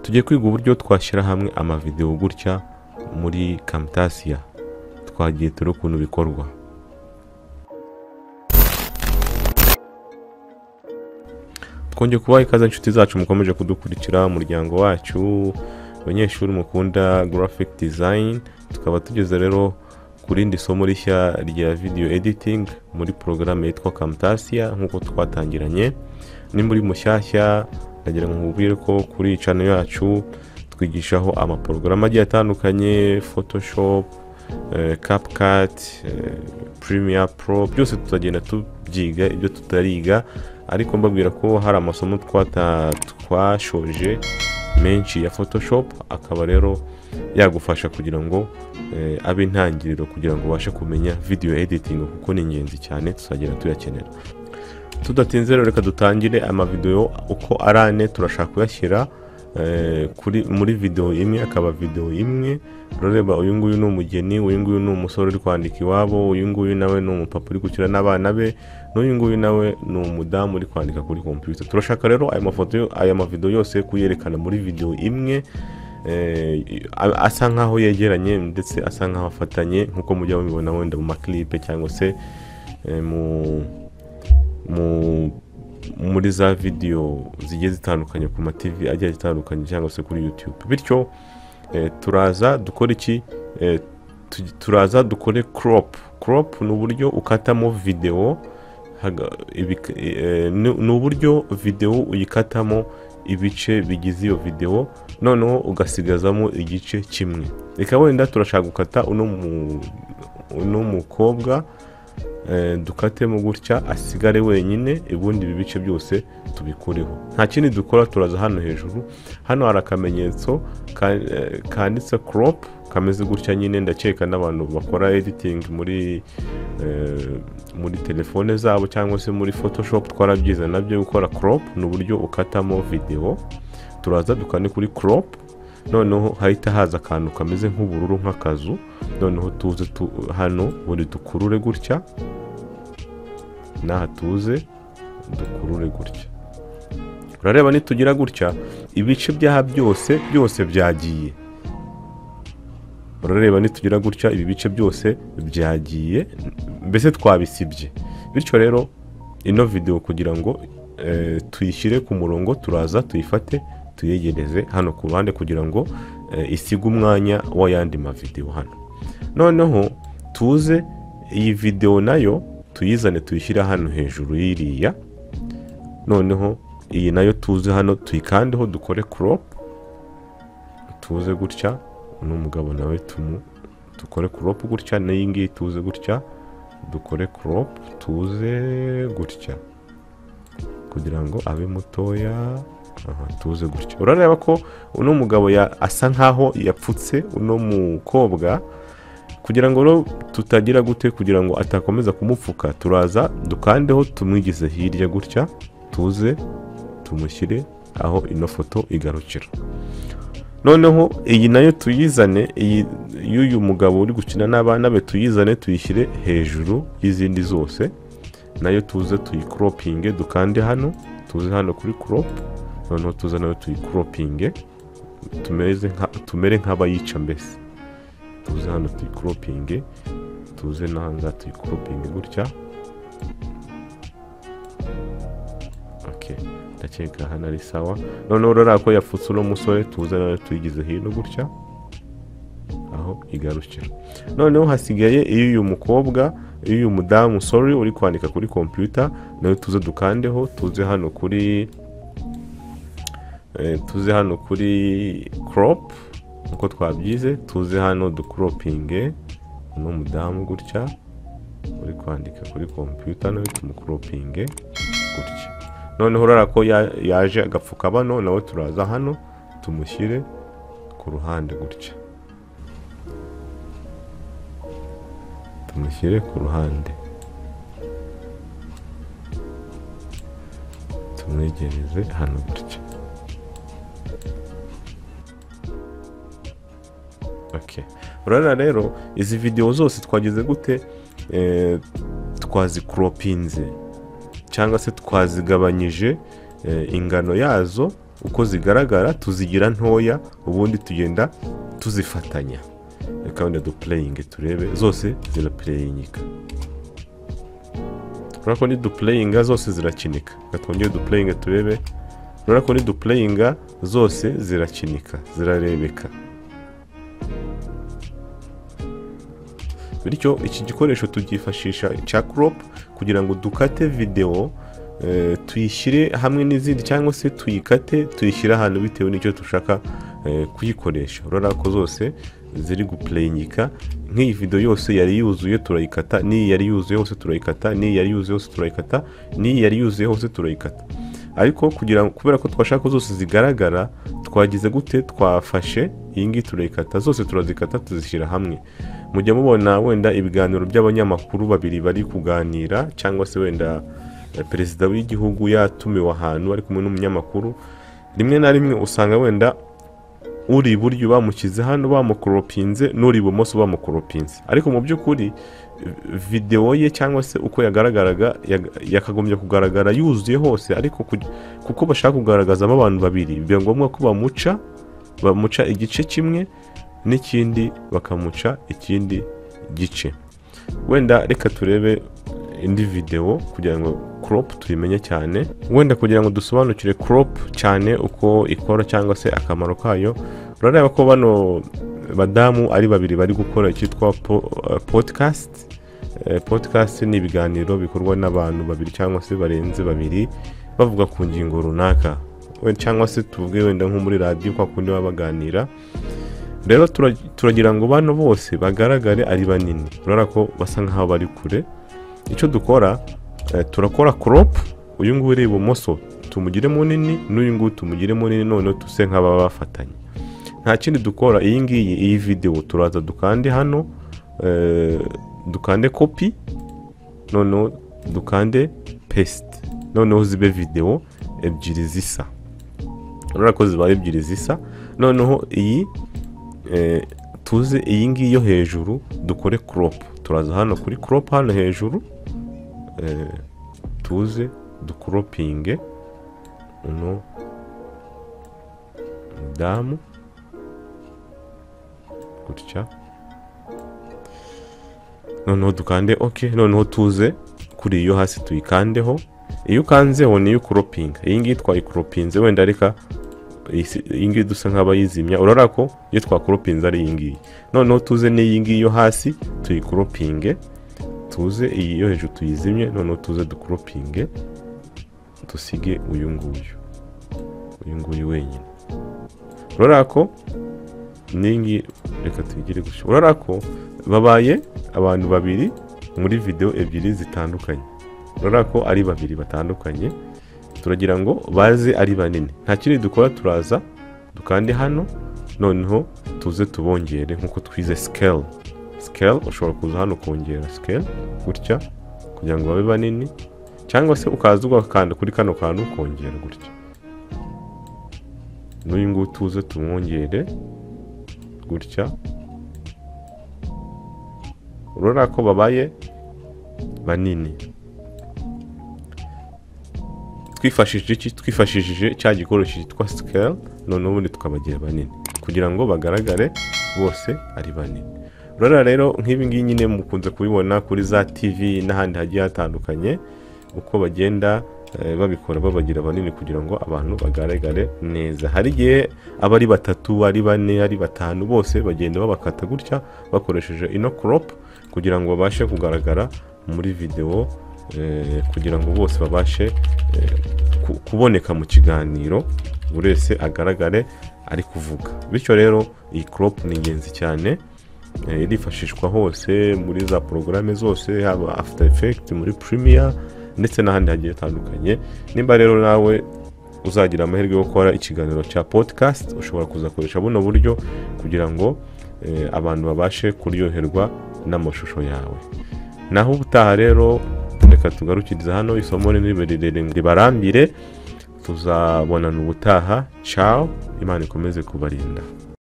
Tugiye kwiga uburyo twashyira hamwe amavideo gutya muri Camtasia. Twagiye turi ukuntu bikorwa. Twongeye kubaha ikaze inshuti zacu mukomeje kudukurikira umuryango wacu abanyeshuri mukunda graphic design. Tukaba tugeze rero kuri indi somo rishya rya video editing muri programme yitwa Camtasia nkuko twatangiranye. Ni muri mushyashya ndagira ngo nkubwire ko kuri channel yacu twigishaho amaprograma agiye atandukanye, Photoshop, CapCut, Premiere Pro, byose tutagenda tubyiga ibyo tutariga, ariko mbabwira ko hari amasomo twashoje menshi ya Photoshop, akaba rero yagufasha kugira ngo abe intangiriro kugira ngo ubashe kumenya video editing kuko ni ingenzi cyane tuzagenda tuyakenera. Tudatinze rero reka dutangire amavideo uko arane turashaka kuyashyira muri video imwe, akaba video imwe. Reba uyu nguyu ni umugeni, uyu nguyu ni umusore uri kwandika iwabo, uyu nguyu nawe ni umupapa uri gukina n'abana be, n'uyu nguyu nawe ni umudamu uri kwandika kuri computer. Turashaka rero aya mavideo yose kuyerekana muri video imwe, asa nkaho yegeranye ndetse asa nkaho afatanye nkuko mujya mubibona wenda mu maclip cyangwa se muri za video zigiye zitandukanye ku ma TV agiye zitandukanye cyangwa se kuri YouTube. Bityo turaza dukora iki? Turaza dukore crop ni uburyo ukatamo video, ni uburyo video uyikatamo ibice bigize iyo video, noneho ugasigazamo igice kimwe. Reka wenda turashaka gukata uno mukobwa, dukatemo gutya asigare wenyine, ubundi ibi bice byose tubikureho. Nta kindi dukora, turaza hano hejuru, hano hari akamenyetso kanditse crop kameze gutya nyine. Ndakeka n'abantu bakora editing muri telefone zabo cyangwa se muri Photoshop twarabyiza nabyo gukora crop, ni uburyo ukatamo video. Turaza dukane kuri crop, noneho hahita haza akantu kameze nk'ubururu nk'akazu, noneho tuze hano buri dukurure gutya, naha tuze dukurure gutya. Urareba nitugira gutya ibice byaha byose byagiye. Urareba nitugira gutya ibi bice byose byagiye, mbese twabisibye. Bityo rero ino video kugira ngo tuyishyire ku murongo, turaza tuyifate tuyegereze hano ku ruhande kugira ngo isige umwanya w'ayandi mavideo hano. Noneho tuze iyi video nayo tuyizane tuyishyira hano hejuru y'iriya. Noneho iyi nayo tuze hano tuyikandeho dukore crop, tuze gutya. Uno mugabo nawe dukore crop gutya, n'iyi ngiyi tuze gutya dukore crop, tuze gutya kugira ngo abe mutoya. Tuze gutya. Urareba ko uno mugabo asa nkaho yapfutse uno mukobwa, kugira ngo tutagira gute, kugira ngo atakomeza kumupfuka, turaza dukandeho tumwigize hirya gutya, tuze tumushyire aho ino foto igarukira. Noneho iyi nayo tuyizane, y'uyu mugabo uri gukina n'abana be tuyizane tuyishyire hejuru y'izindi zose, nayo tuze tuyicropinge, dukande hano, tuze hano kuri crop, noneho tuza nayo tuyicropinge, tumere nk'abayica mbese. Tuze hano tuyicropinge, tuze nanga tuyicropinge gutya. Okay, ndakeka hano ari sawa. Noneho urara ko yapfutse uno musore, tuze nayo tuyigize hino gutya aho igarukira. Noneho hasigaye iyo mukobwa, iyo mudamu uri kwandika kuri computer, nayo tuze dukandeho, tuze hano kuri crop uko twabyize, tuze hano ducropinge uno mudamu gutya uri kwandika kuri computer, nawe tumucropinge gutya. Noneho urara ko yaje agapfuka bano, nawe turaza hano tumushyire ku ruhande gutya, tumushyire ku ruhande, tumwegereze hano gutya. Okay. Urabona rero izi video zose twagize gute, twazicropinze cyangwa se twazigabanyije ingano yazo uko zigaragara tuzigira ntoya, ubundi tugenda tuzifatanya. Reka wenda duplayinge turebe, zose ziraplayingika. Urabona ko ni duplayinga zose zirakinika. Reka twongere duplayinge turebe. Urabona ko ni duplayinga zose zirakinika, zirarebeka. Bityo iki gikoresho tugifashisha cya crop kugira ngo dukate video, tuyishyire hamwe n'izindi, cyangwa se tuyikate tuyishyira ahantu bitewe n'icyo dushaka kuyikoresha. Urabona ko zose ziri guplayingika. Nk'iyi video yose yari yuzuye turayikata, n'iyi yari yuzuye hose turayikata, n'iyi yari yuzuye hose turayikata, n'iyi yari yuzuye hose turayikata. Ariko kubera ko twashaka zose zigaragara, twagize gute? Twafashe iyi ngiyi turayikata, zose turazikata tuzishyira hamwe. Mujya mubona wenda ibiganiro by'abanyamakuru babiri bari kuganira, cyangwa se wenda perezida w'igihugu yatumiwe ahantu ari kumwe n'umunyamakuru, rimwe na rimwe usanga wenda uri iburyo bamukize hano bamukoropinze, n'uri ibumoso bamukoropinze. Ariko mu by'ukuri video ye cyangwa se uko yagaragaraga yakagombye kugaragara yuzuye hose, ariko kuko bashaka kugaragazamo abantu babiri, biba ngombwa ko bamuca igice kimwe n'ikindi bakamuca ikindi gice. Wenda reka turebe indi video kugira ngo crop tuyimenye cyane, wenda kugira ngo dusobanukire crop cyane uko ikora cyangwa se akamaro kayo. Urareba ko bano badamu ari babiri bari gukora icyitwa podcast. Podcast ni ibiganiro bikorwa n'abantu babiri cyangwa se barenze babiri bavuga ku ngingo runaka, cyangwa se tuvuge wenda nko muri radio kwa kundi baba baganira. Rero turagira ngo bano bose bagaragare ari banini. Urabona ko basa nkaho bari kure. Icyo dukora, turakora crop, uyu nguyu uri ibumoso tumugire munini, n'uyu nguyu tumugire munini, none tuse nk'aba bafatanye. Nta kindi dukora. Iyi video turaza dukande hano, dukande copy, none dukande paste, none zibe video ebyiri zisa. Urabona ko zibaye ebyiri zisa. Noneho iyi tuze iyi ngiyi yo hejuru dukore crop. Turaza hano kuri crop hano hejuru, tuze ducropinge uno damu gutya, noneho dukande OK. Noneho tuze kuri iyo hasi tuyikandeho. Iyo ukanzeho niyo cropinga. Iyi ngiyi twayicropinze, wenda reka iyi ngiyi dusa nk'abayizimya. Urabona ko iyo twacropinze ari iyi ngiyi. Noneho tuze n'iyi ngiyi yo hasi tuyicropinge, tuze iyi yo hejuru tuyizimye. Noneho tuze ducropinge, dusige uyu nguyu wenyine. Urabona ko ningi, reka tuyigire gutyo. Urabona ko babaye abantu babiri muri video ebyiri zitandukanye. Urabona ko ari babiri batandukanye. Turagira ngo baze ari banini. Nta kindi dukora, turaza dukande hano, noneho tuze tubongere nkuko twize scale. Ushobora kuza hano kongera scale gutya kugira ngo babe banini, cyangwa se ukaza ugakanda kuri kano kantu kongera gutya. N'uyu nguyu tuze tumwongere gutya. Urabona ko babaye banini. Twifashishije cya gikoresho cyitwa scale, none ubundi tukabagira banini kugira ngo bagaragare bose ari banini. Urabona rero nk'ibi ngibi nyine mukunze kubibona kuri za TV n'ahandi hagiye hatandukanye, uko bagenda babikora babagira banini kugira ngo abantu bagaragare neza. Hari igihe aba ari batatu, ari bane, ari batanu, bose bagenda babakata gutya bakoresheje ino crop kugira ngo babashe kugaragara muri video, kugira ngo bose babashe kuboneka mu kiganiro, buri wese agaragare ari kuvuga. Bityo rero iyi crop ni ingenzi cyane, irifashishwa hose muri za porogaramu zose, haba After Effects, muri Premiere ndetse n'ahandi hagiye hatandukanye. Nimba rero nawe uzagira amahirwe yo gukora ikiganiro cya podcast, ushobora kuzakoresha buno buryo kugira ngo abantu babashe kuryoherwa n'amashusho yawe. Naho ubutaha rero reka tugarukiriza hano isomo ribarambire, tuzabonana ubutaha. Ciao, Imana ikomeze kubarinda.